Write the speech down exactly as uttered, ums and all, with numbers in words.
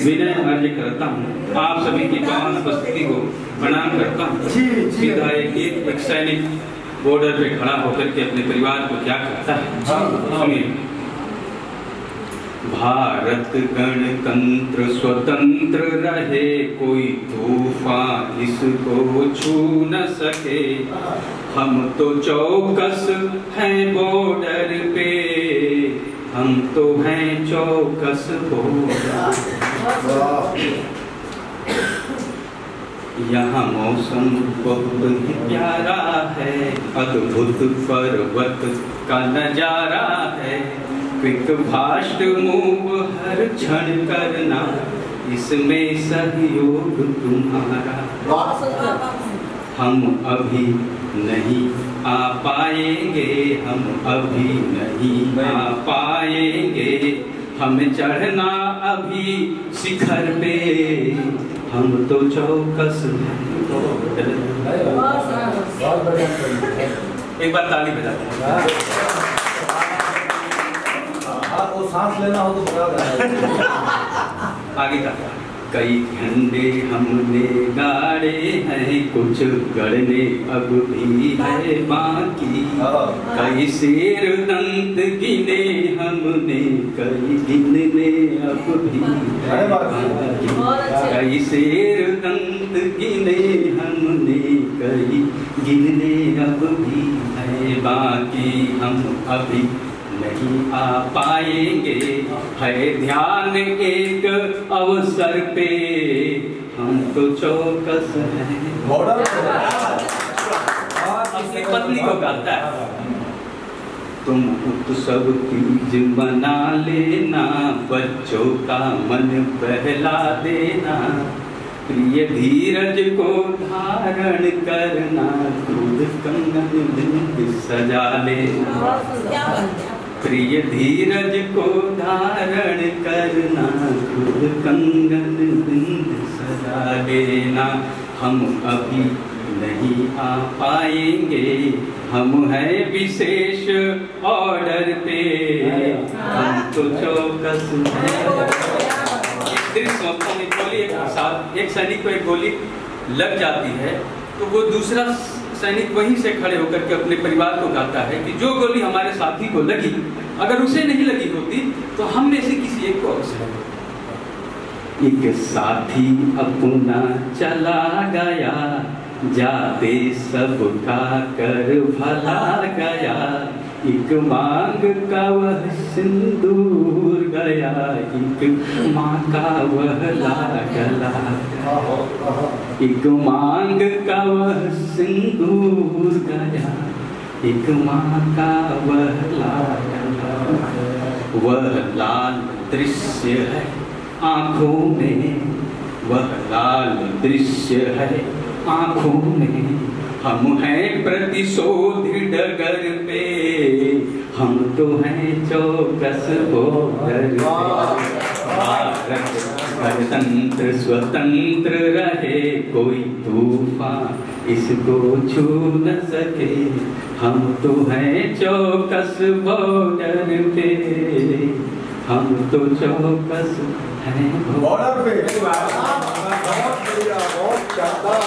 विनय अर्ज करता हूँ, आप सभी की पावन उपस्थिति को प्रणाम करता हूँ। सीधा एक एक सैनिक बॉर्डर पे खड़ा होकर के अपने परिवार को क्या कहता है, सुनिए। भारत गणतंत्र स्वतंत्र रहे, कोई तूफान इसको छू न सके। हम तो चौकस हैं बॉर्डर पे, हम तो हैं चौकस बॉर्डर। यहाँ मौसम बहुत ही प्यारा है, अद्भुत पर्वत का नजारा है। क्विक फास्ट मूव हर क्षण करना, इसमें सहयोग तुम्हारा। हम अभी नहीं आ पाएंगे, हम अभी नहीं आ पाएंगे। हमें चढ़ना अभी शिखर पे, हम तो चौकस हैं। एक बार ताली बजाते हैं। वो सांस लेना हो तो आगे का कई झंडे हमने गाड़े हैं, कुछ गढ़ने अब भी है बाकी। कई शेर दंत गिने हमने, कई गिनने अब भी है बाकी। कई शेर दंत गिने हमने, कई गिनने अब भी है बाकी। हम अभी नहीं आ पाएंगे, है ध्यान एक अवसर पे, हम तो चौकस हैं। अपनी पत्नी को कहता है, तुम उत्सव तीज मना लेना, बच्चों का मन बहला देना। प्रिय धीरज को धारण करना, दूध कंगन बिंद सजा लेना। प्रिय धीरज को धारण करना, दूध कंगन बिंद सजा लेना। हम अभी नहीं आ पाएंगे, हम हैं विशेष ऑर्डर पे, हम तो चौकस हैं। गोली एक साथ एक सैनिक को एक गोली लग जाती है तो वो दूसरा सैनिक वहीं से खड़े होकर के अपने परिवार को कहता है कि जो गोली हमारे साथी को लगी, अगर उसे नहीं लगी होती तो हमने से किसी एक को अवसर। एक साथी अपना चला गया, जाते सबका कर भला गया। एक मांग का वह सिंदूर गया, एक माँ का वह लागला। एक मांग का वह सिंदूर गया, एक माँ का वह लागला। वह लाल दृश्य है आँखों में, वह लाल दृश्य है आँखों में। हम हैं प्रतिशोध डगर पे, हम तो हैं चौकस बॉर्डर पे। भारत गणतंत्र स्वतंत्र रहे, कोई तूफान इसको छू न सके। हम तो हैं चौकस बॉर्डर पे, हम तो चौकस हैं बॉर्डर पे।